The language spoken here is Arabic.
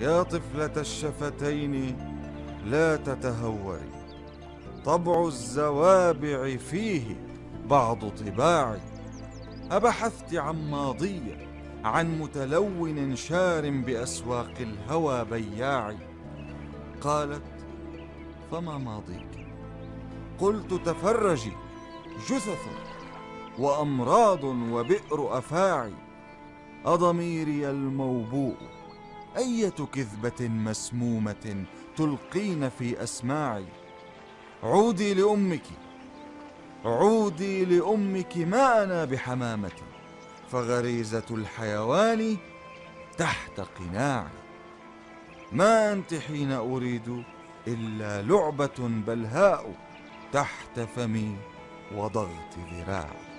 يا طفلة الشفتين لا تتهوري، طبع الزوابع فيه بعض طباعي. أبحثت عن ماضية، عن متلون شار بأسواق الهوى بياعي. قالت: فما ماضيك؟ قلت: تفرجي، جثث وأمراض وبئر أفاعي. أضميري الموبوء، أية كذبة مسمومة تلقين في أسماعي. عودي لأمك، عودي لأمك، ما أنا بحمامة، فغريزة الحيوان تحت قناعي. ما أنت حين أريد إلا لعبة بلهاء تحت فمي وضغط ذراعي.